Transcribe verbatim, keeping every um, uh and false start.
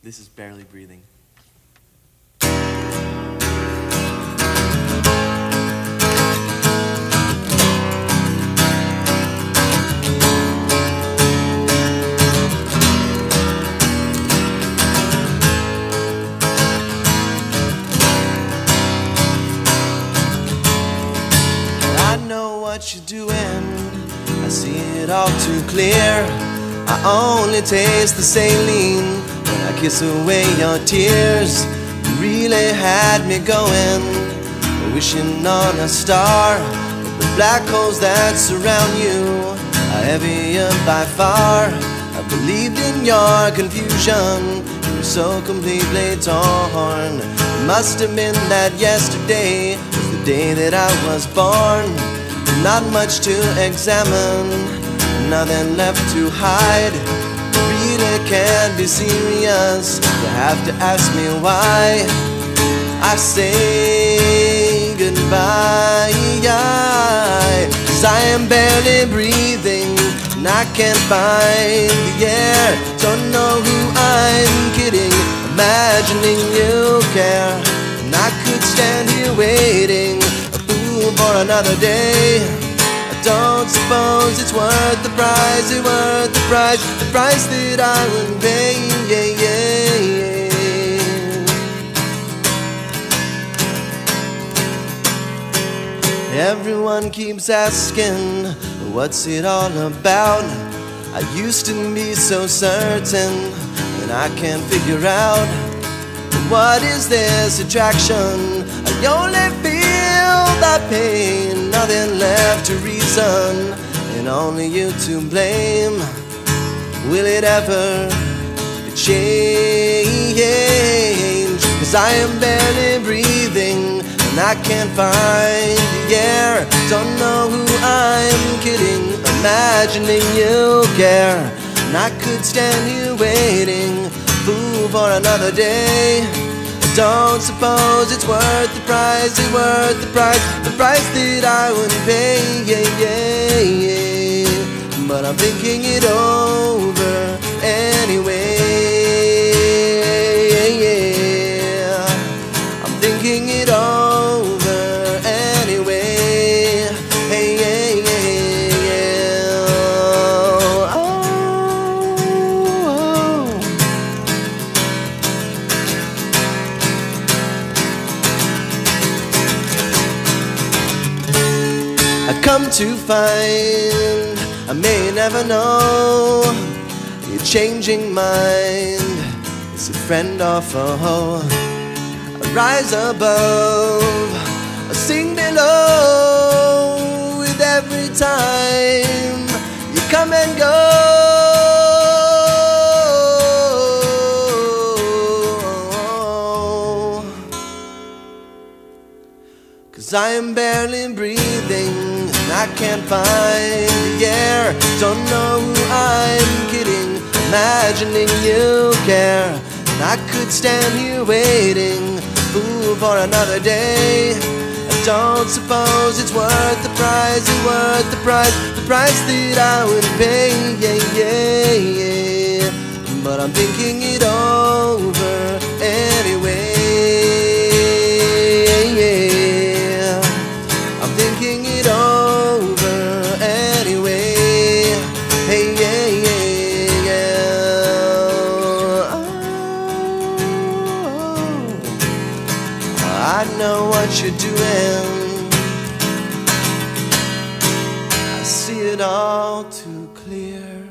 This is Barely Breathing. I know what you're doing, I see it all too clear. I only taste the saline when I kiss away your tears. You really had me going, wishing on a star. But the black holes that surround you are heavier by far. I believed in your confusion, you were so completely torn. It must have been that yesterday was the day that I was born. Not much to examine, nothing left to hide. Really can't be serious, you have to ask me why. I say goodbye, 'cause I am barely breathing, and I can't find the air. Don't know who I'm kidding, imagining you care. And I could stand here waiting, a fool for another day. I don't suppose it's worth the price, it's worth the price, the price that I would pay, yeah, yeah, yeah. Everyone keeps asking, what's it all about? I used to be so certain, and I can't figure out, what is this attraction? I only feel that pain, nothing left to reason, and only you to blame. Will it ever change? 'Cause I am barely breathing, and I can't find the air. Don't know who I'm kidding, imagining you care. And I could stand here waiting, fool for another day. I don't suppose it's worth the price, it's worth the price, the price that I would pay, yeah, yeah, yeah. But I'm thinking it over anyway, yeah. I'm thinking it over anyway, hey, yeah, yeah, yeah. Oh, oh. I come to find I may never know your changing mind. Is a friend or foe? I rise above, I sing below. With every time you come and go, 'cause I am barely breathing, and I can't find the air. Don't know who I'm kidding, imagining you care. And I could stand here waiting, fool for another day. I don't suppose it's worth the price, it's worth the price, the price that I would pay, yeah, yeah, yeah. But I'm thinking it over anyway, yeah. I'm thinking it over anyway, hey, yeah, yeah, yeah. Oh, I know what you're doing, I see it all too clear.